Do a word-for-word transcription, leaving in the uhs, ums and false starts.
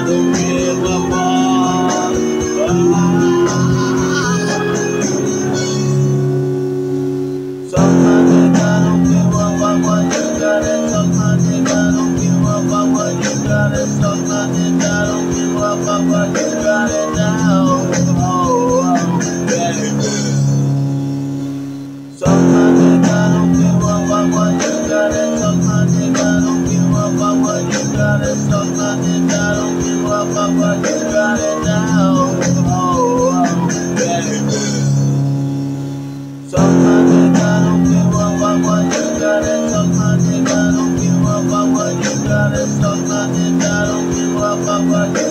don't give a fuck. Suck my dick, I don't give a fuck what you got it. Suck my dick, I don't give a fuck what you got it. Suck my dick, I don't give a fuck what you got it now. Oh, oh, baby. Suck my dick, I don't give a fuck what you got it. Suck my dick, I don't give a fuck what you got it. Suck my dick, I don't give a fuck what you got it now. Oh, oh, baby. Suck my dick, I don't give a fuck what you got it. Suck my dick, I don't give a fuck what you got it. Suck my dick, I don't give a fuck what you got it.